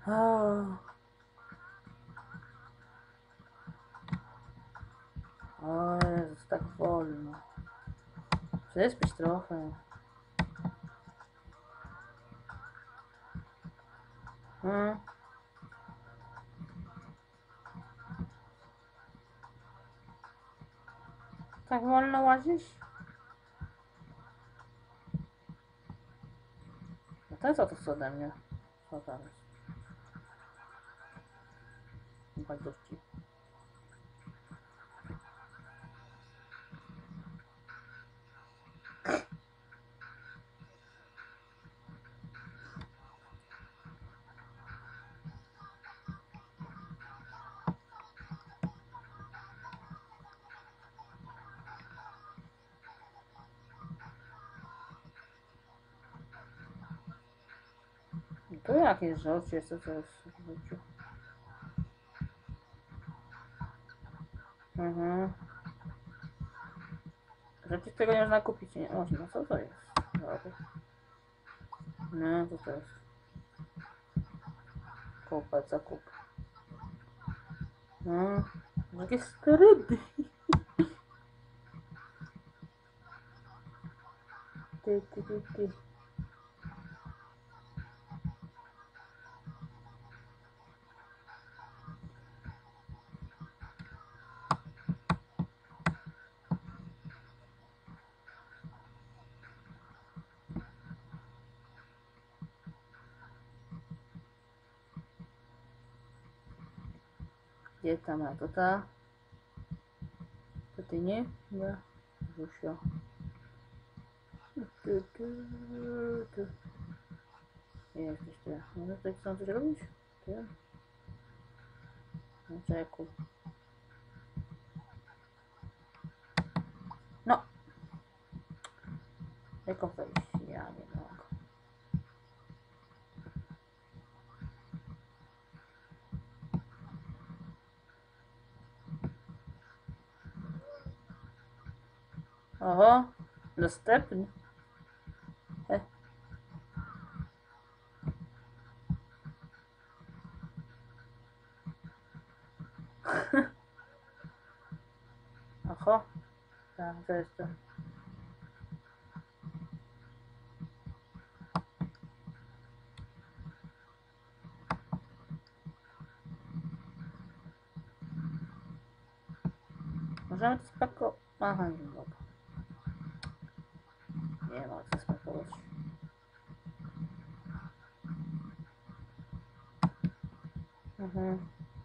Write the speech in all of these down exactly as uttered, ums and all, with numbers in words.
O, o Jezus, tak wolno. Przespić trochę. Hmm. Tak wolno łazisz? No to co to chce ode mnie? Co tam jest? Bardzo. To jakieś żarcie, co to jest w życiu? Mhm. Rzeczy tego nie można kupić, nie można. Co to jest? Dobra. No, co to jest? Kupa, co kup? No, jakieś sterydy. Ty, ty, ty, ty. Gdzie ta ma? To ta? To ty nie? Nie. Rusio. Tu, tu, tu. Jesteś ty. Może tutaj chcą coś robić? Ty? No czeku. No. Jako wejść? Ja nie mogę. Oho. Dostępny. E. Oho. Tak, to jest to. Możemy to spakować. Aha, nie mogę. Nie ma co spakować. Mhm.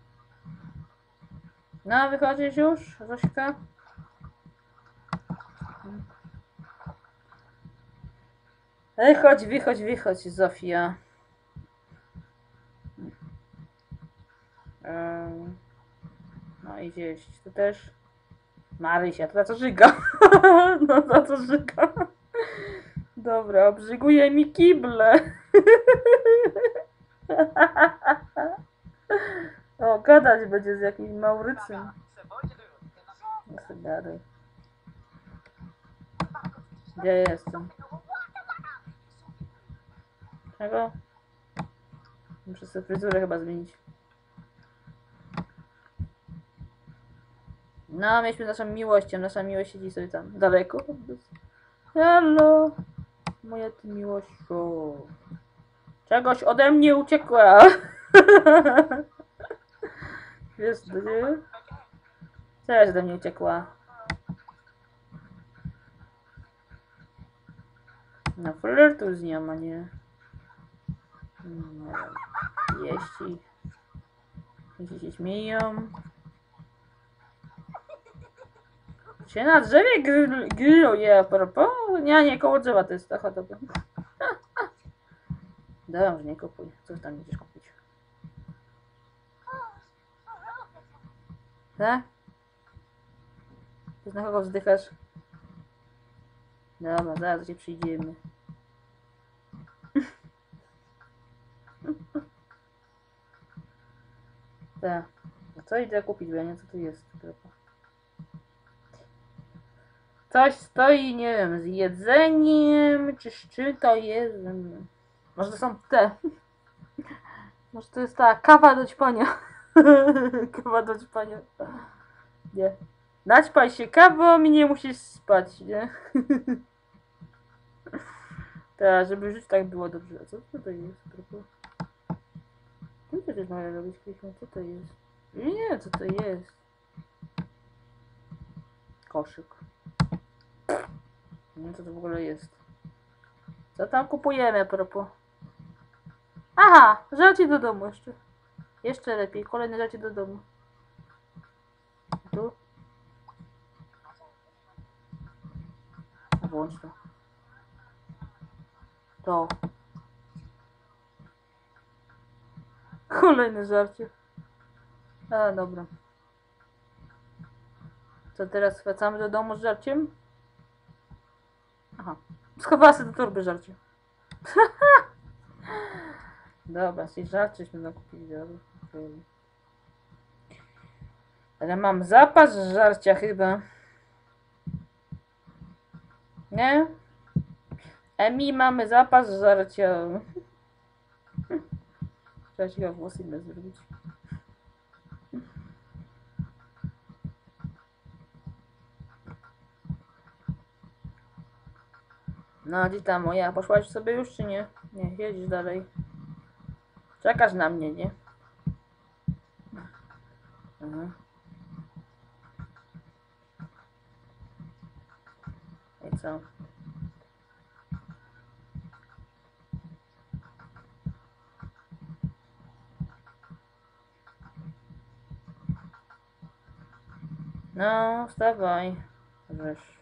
No, wychodzisz już, Zośka? Wychodź, wychodź, wychodź, Zofia. Um, no i gdzieś, tu też. Marysia, to za co żyga? No za co żyga? Dobra, obrzyguje mi kible. O, gadać będzie z jakimś Maurycym. No sobie gadaj. Gdzie jestem? Czego? Muszę sobie fryzurę chyba zmienić. No, mieliśmy naszą miłością. Nasza miłość siedzi sobie tam daleko. Hello, moja ty miłością. Czegoś ode mnie uciekła. Wiesz, gdzie? Czegoś ode mnie uciekła. No, flirtu z nią, a nie. Nie wiem. Jeśli. Jeśli się śmieją. Się na drzewie grilluje, a propos. Nie, nie, koło drzewa to jest ta chata. Dobra, może nie kupuj. Co tam będziesz kupić? Tak? Ty na kogo wzdychasz? Dobra, zaraz się przyjdziemy. Tak. A co idę kupić, bo ja nie wiem co tu jest. Coś stoi, nie wiem, z jedzeniem, czy z czym to jest. Może to są te. Może to jest ta kawa do ćpania. Kawa do ćpania. Nie. Naćpaj się kawą i nie musisz spać, nie? Tak, żeby żyć tak było dobrze. A co to, to jest? Co to też mają robić? Co to jest? Nie, co to jest? Koszyk. Nie wiem, co to w ogóle jest. Co tam kupujemy a propos? Aha, żarcie do domu jeszcze. Jeszcze lepiej, kolejne żarcie do domu. Tu? Włącz to. To. Kolejne żarcie. A, dobra. Co teraz wracamy do domu z żarciem? Aha. Schowała sobie do torby żarcie. Dobra, czyli żarcieśmy nakupili. Dobra. Ale mam zapas żarcia chyba. Nie? Emi, mamy zapas żarcia. Trzeba się włosy inne zrobić. No, gdzie ta moja? Poszłaś sobie już, czy nie? Nie, jedziesz dalej. Czekasz na mnie, nie? Mhm. I co? No, wstawaj. Wiesz.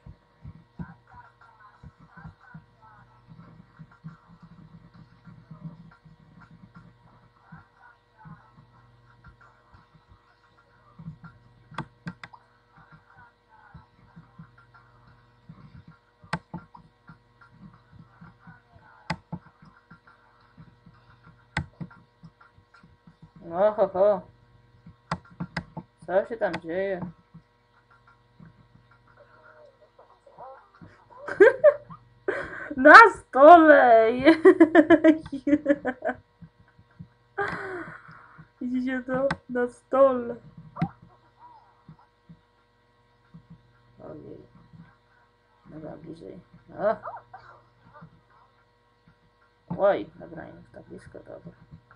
Oho, ho. Co się tam dzieje? Na stole! Widzicie to? Na stole. Ojej. Dobra, bliżej. O. Oj, dobra, nie jest tak blisko, dobra.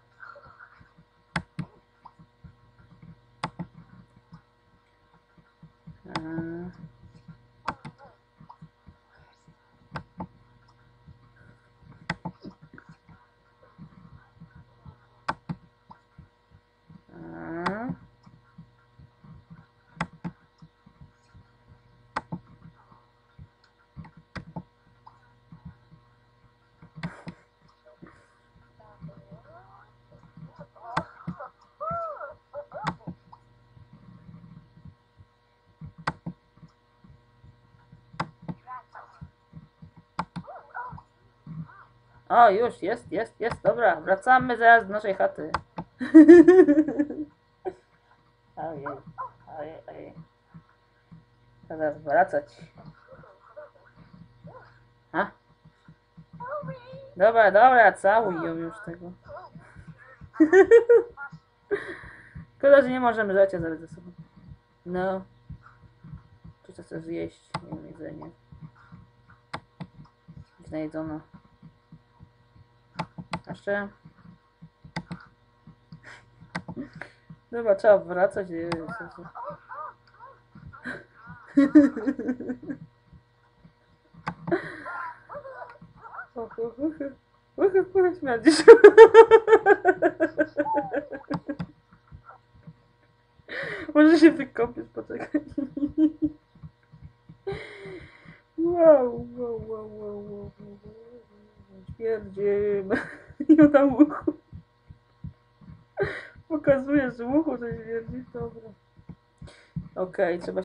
Hmm. Hmm. O, już, jest, jest, jest, dobra, wracamy zaraz do naszej chaty. Ojej, ojej, ojej. Zaraz wracać. A? Dobra, dobra, całuj ją już tego. Szkoda, że nie możemy żarcia zaraz ze sobą. No. Czy co chcesz zjeść? Nie wiem, jedzenie. Jest najedzona. Jeszcze? Dobra, trzeba wracać. Śmierdzisz. Może się wykopiesz, poczekaj. Wow, wow, wow, wow, wow, wow. Śmierdzimy. I na uchu. Pokazuje z uchu, że śmierdzi. Dobra. Okej, okay, trzeba